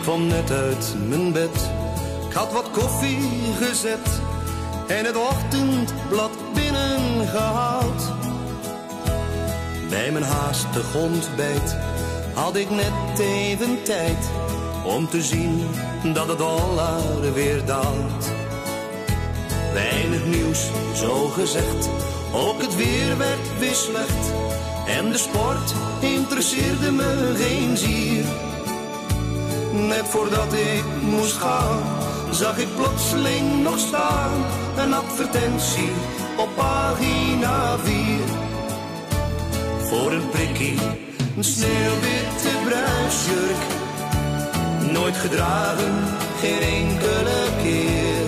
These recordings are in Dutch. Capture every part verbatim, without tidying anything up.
kwam net uit mijn bed. Ik had wat koffie gezet en het ochtendblad binnengehaald. Bij mijn haastig ontbijt had ik net even tijd om te zien dat de dollar weer daalt. Weinig nieuws, zo gezegd, ook het weer werd weer slecht. En de sport interesseerde me geen zier. Net voordat ik moest gaan, zag ik plotseling nog staan een advertentie op pagina vier. Voor een prikkie, een sneeuwwitte bruidsjurk. Nooit gedragen, geen enkele keer.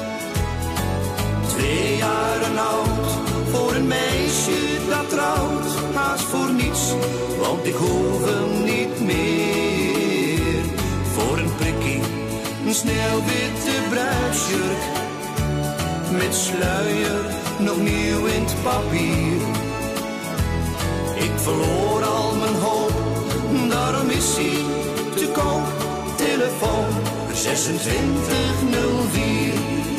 Twee jaren oud, voor een meisje dat trouwt. Haast voor niets, want ik hoef hem niet meer. Voor een prikkie, een sneeuwwitte bruidsjurk. Met sluier, nog nieuw in het papier. Ik verloor al mijn hoop, daarom is hij te koop. Telefoon zesentwintig nul vier.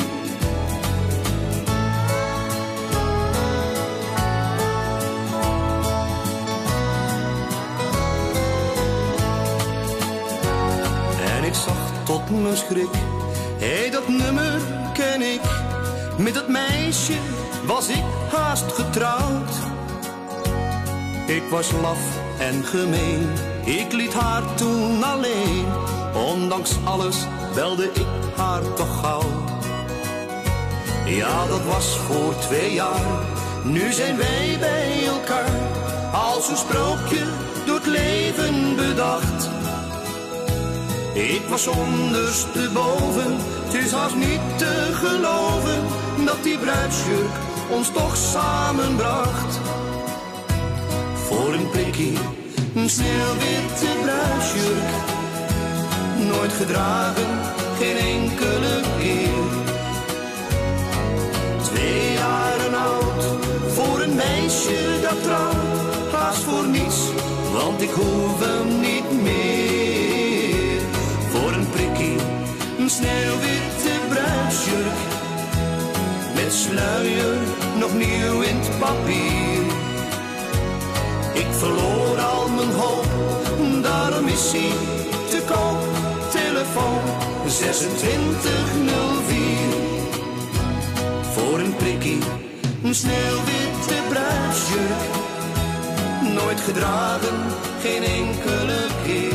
En ik zag tot mijn schrik, hé, hey, dat nummer ken ik. Met dat meisje was ik haast getrouwd. Ik was laf en gemeen, ik liet haar toen alleen. Ondanks alles belde ik haar toch gauw. Ja, dat was voor twee jaar, nu zijn wij bij elkaar. Als een sprookje door het leven bedacht. Ik was ondersteboven, het is haast niet te geloven dat die bruidsjurk ons toch samenbracht. Voor een prikkie, een sneeuwwitte bruidsjurk. Nooit gedragen, geen enkele keer. Twee jaren oud, voor een meisje dat trouwt. Haast voor niets, want ik hoef hem niet meer. Voor een prikkie, een sneeuwwitte bruidsjurk. Met sluier, nog nieuw in het papier. Ik verloor al mijn hoop, daarom is hij te koop. Telefoon zesentwintig nul vier. Voor een prikkie, een sneeuwwitte bruidsjurk. Nooit gedragen, geen enkele keer.